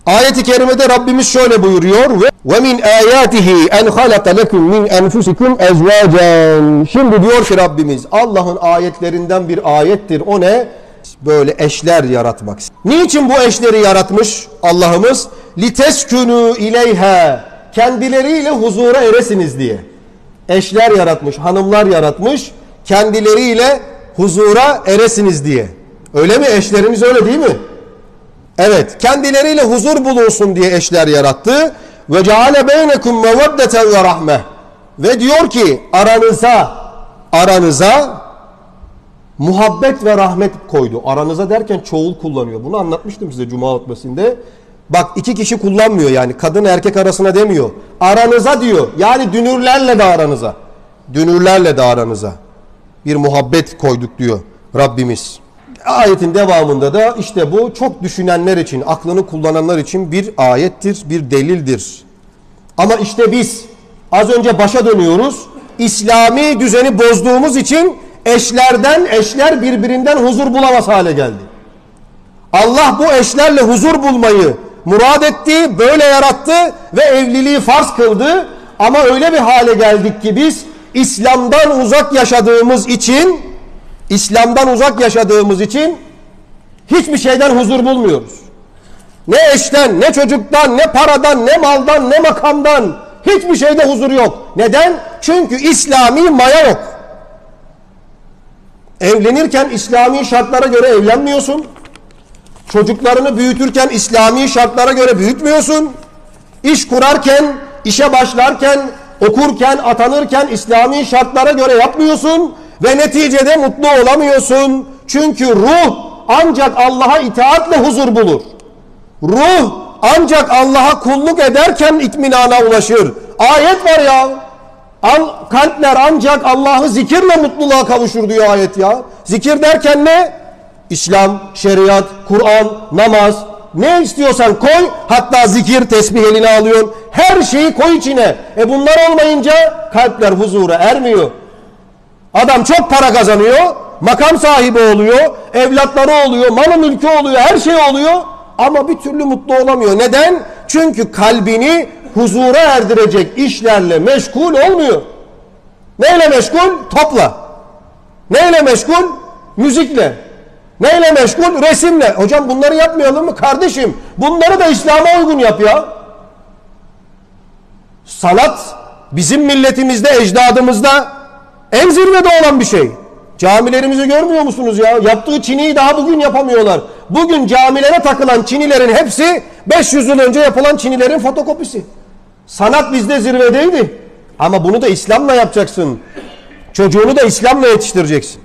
Ayet-i kerimede Rabbimiz şöyle buyuruyor: ve min ayatihi en halaka lekum min enfusikum ezvacan. Şimdi diyor ki Rabbimiz, Allah'ın ayetlerinden bir ayettir. O ne? Böyle eşler yaratmak. Niçin bu eşleri yaratmış Allah'ımız? Liteskünü ileyha, kendileriyle huzura eresiniz diye. Eşler yaratmış, hanımlar yaratmış, kendileriyle huzura eresiniz diye. Öyle mi? Eşlerimiz öyle değil mi? Evet, kendileriyle huzur bulunsun diye eşler yarattı. Ve ceale beynekum meveddeten ve rahme. Ve diyor ki aranıza muhabbet ve rahmet koydu. Aranıza derken çoğul kullanıyor. Bunu anlatmıştım size Cuma hutbesinde. Bak, iki kişi kullanmıyor yani. Kadın erkek arasına demiyor. Aranıza diyor. Yani dünürlerle de aranıza. Dünürlerle de aranıza. Bir muhabbet koyduk diyor Rabbimiz. Ayetin devamında da işte bu çok düşünenler için, aklını kullananlar için bir ayettir, bir delildir. Ama işte biz az önce başa dönüyoruz. İslami düzeni bozduğumuz için eşler birbirinden huzur bulamaz hale geldi. Allah bu eşlerle huzur bulmayı murad etti, böyle yarattı ve evliliği farz kıldı. Ama öyle bir hale geldik ki biz İslam'dan uzak yaşadığımız için hiçbir şeyden huzur bulmuyoruz. Ne eşten, ne çocuktan, ne paradan, ne maldan, ne makamdan, hiçbir şeyde huzur yok. Neden? Çünkü İslami maya yok. Evlenirken İslami şartlara göre evlenmiyorsun. Çocuklarını büyütürken İslami şartlara göre büyütmüyorsun. İş kurarken, işe başlarken, okurken, atanırken İslami şartlara göre yapmıyorsun. Ve neticede mutlu olamıyorsun. Çünkü ruh ancak Allah'a itaatle huzur bulur. Ruh ancak Allah'a kulluk ederken itminana ulaşır. Ayet var ya. Kalpler ancak Allah'ı zikirle mutluluğa kavuşur diyor ayet ya. Zikir derken ne? İslam, şeriat, Kur'an, namaz. Ne istiyorsan koy. Hatta zikir, tesbih eline alıyorsun. Her şeyi koy içine. Bunlar olmayınca kalpler huzura ermiyor. Adam çok para kazanıyor, makam sahibi oluyor, evlatları oluyor, malı mülkü oluyor, her şey oluyor ama bir türlü mutlu olamıyor. Neden? Çünkü kalbini huzura erdirecek işlerle meşgul olmuyor. Neyle meşgul? Topla. Neyle meşgul? Müzikle. Neyle meşgul? Resimle. Hocam bunları yapmayalım mı? Kardeşim bunları da İslam'a uygun yap ya. Sanat bizim milletimizde, ecdadımızda en zirvede olan bir şey. Camilerimizi görmüyor musunuz ya? Yaptığı çiniyi daha bugün yapamıyorlar. Bugün camilere takılan çinilerin hepsi 500 yıl önce yapılan çinilerin fotokopisi. Sanat bizde zirvedeydi. Ama bunu da İslam'la yapacaksın. Çocuğunu da İslam'la yetiştireceksin.